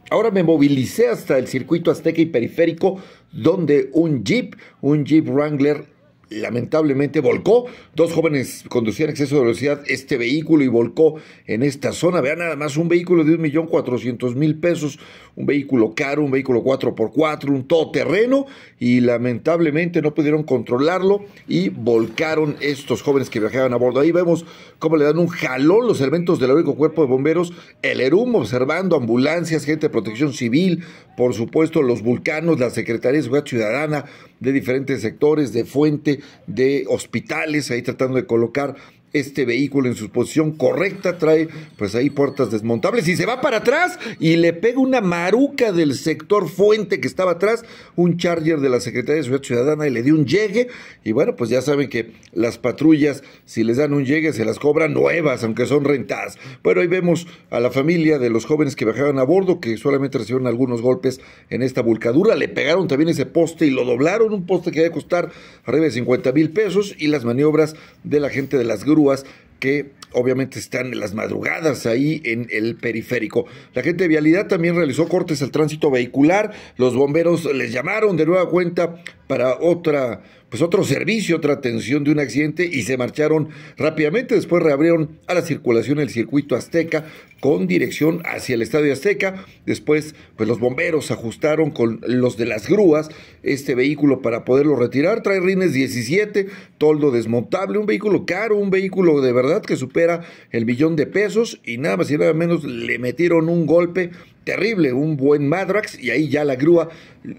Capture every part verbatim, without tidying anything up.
Ahora me movilicé hasta el circuito Azteca y Periférico, donde un Jeep, un Jeep Wrangler, lamentablemente volcó. Dos jóvenes conducían a exceso de velocidad este vehículo y volcó en esta zona. Vean nada más, un vehículo de un millón cuatrocientos mil pesos, un vehículo caro, un vehículo cuatro por cuatro, un todoterreno, y lamentablemente no pudieron controlarlo y volcaron estos jóvenes que viajaban a bordo. Ahí vemos cómo le dan un jalón los elementos del heroico cuerpo de bomberos, el ERUM observando, ambulancias, gente de protección civil, por supuesto los vulcanos, la Secretaría de Seguridad Ciudadana de diferentes sectores, de fuente, de hospitales, ahí tratando de colocar este vehículo en su posición correcta. Trae pues ahí puertas desmontables y se va para atrás y le pega una maruca del sector fuente que estaba atrás, un Charger de la Secretaría de Seguridad Ciudadana, y le dio un llegue. Y bueno, pues ya saben que las patrullas, si les dan un llegue, se las cobran nuevas, aunque son rentadas. Bueno, ahí vemos a la familia de los jóvenes que viajaban a bordo, que solamente recibieron algunos golpes en esta volcadura. Le pegaron también ese poste y lo doblaron, un poste que debe costar arriba de cincuenta mil pesos, y las maniobras de la gente de las grúas que obviamente están en las madrugadas ahí en el periférico. La gente de Vialidad también realizó cortes al tránsito vehicular. Los bomberos les llamaron de nueva cuenta para otra, pues otro servicio, otra atención de un accidente, y se marcharon rápidamente. Después reabrieron a la circulación el circuito Azteca con dirección hacia el Estadio Azteca. Después, pues los bomberos ajustaron con los de las grúas este vehículo para poderlo retirar. Trae rines diecisiete, toldo desmontable, un vehículo caro, un vehículo de verdad que supera el millón de pesos, y nada más y nada menos le metieron un golpe terrible, un buen Madrax, y ahí ya la grúa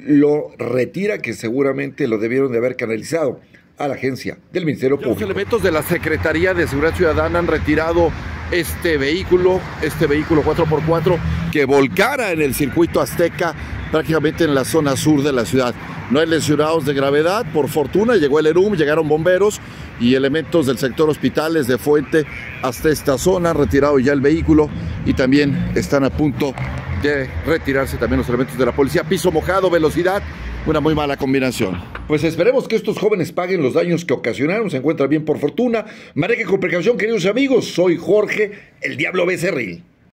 lo retira, que seguramente lo debieron de haber canalizado a la agencia del Ministerio Público. Los elementos de la Secretaría de Seguridad Ciudadana han retirado este vehículo, este vehículo cuatro por cuatro que volcara en el circuito Azteca, prácticamente en la zona sur de la ciudad. No hay lesionados de gravedad, por fortuna. Llegó el ERUM, llegaron bomberos y elementos del sector hospitales de Fuente hasta esta zona. Han retirado ya el vehículo y también están a punto de retirarse también los elementos de la policía. Piso mojado, velocidad, una muy mala combinación. Pues esperemos que estos jóvenes paguen los daños que ocasionaron. Se encuentran bien por fortuna. Manejen con precaución, queridos amigos. Soy Jorge, el Diablo Becerril.